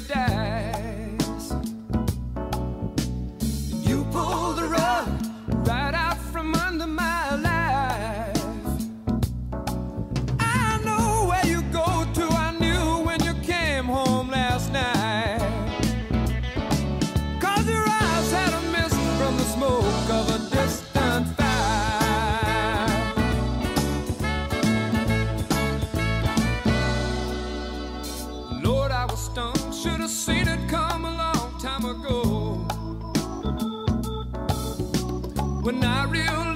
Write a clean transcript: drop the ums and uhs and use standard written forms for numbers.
the dice. You pulled the rug right out from under my life. I know where you go to, I knew when you came home last night. 'Cause your eyes had a mist from the smoke of a distant fire. Lord, I was stunned, should have seen it come a long time ago. When I realized